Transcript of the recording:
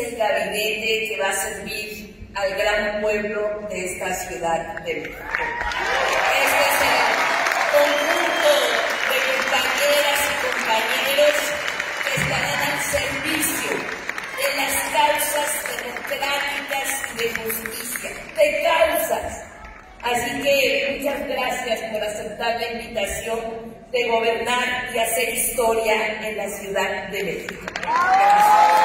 el gabinete que va a servir al gran pueblo de esta ciudad de México. Este es el conjunto de compañeras y compañeros que estarán al servicio de las causas democráticas y de justicia, de causas. Así que muchas gracias por aceptar la invitación de gobernar y hacer historia en la Ciudad de México. Gracias.